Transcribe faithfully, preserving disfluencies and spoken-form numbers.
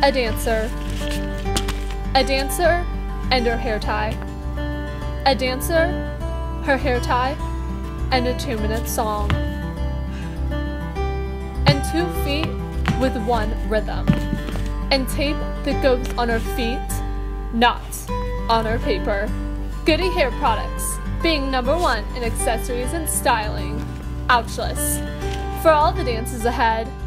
A dancer. A dancer and her hair tie. A dancer, her hair tie, and a two-minute song. And two feet with one rhythm. And tape that goes on her feet, not on her paper. Goody Hair Products, being number one in accessories and styling. Ouchless. For all the dances ahead,